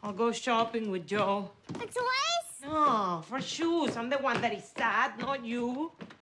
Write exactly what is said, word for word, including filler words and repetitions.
I'll go shopping with Joe. For toys? No, for shoes. I'm the one that is sad, not you.